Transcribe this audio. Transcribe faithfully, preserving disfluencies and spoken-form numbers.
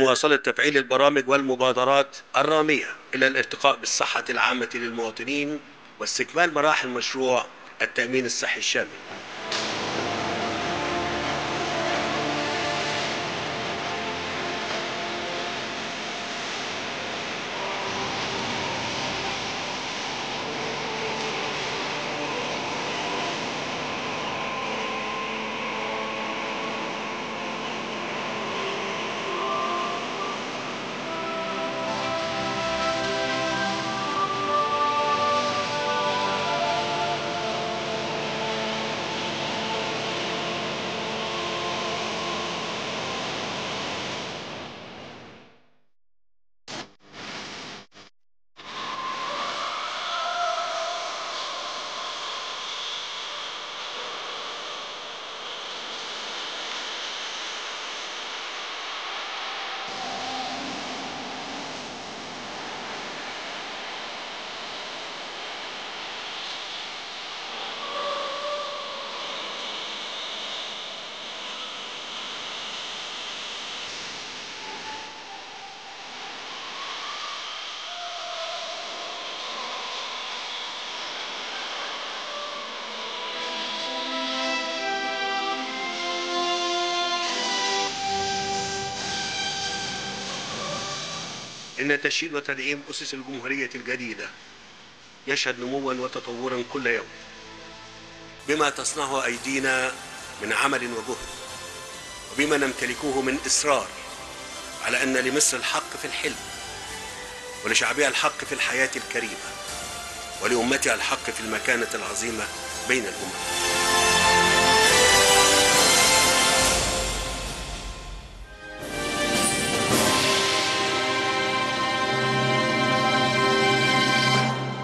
لمواصلة تفعيل البرامج والمبادرات الرامية إلى الارتقاء بالصحة العامة للمواطنين واستكمال مراحل مشروع التأمين الصحي الشامل. إن تشييد وتدعيم أسس الجمهورية الجديدة يشهد نموا وتطورا كل يوم بما تصنعه أيدينا من عمل وجهد، وبما نمتلكه من إصرار على أن لمصر الحق في الحلم، ولشعبها الحق في الحياة الكريمة، ولأمتها الحق في المكانة العظيمة بين الأمم.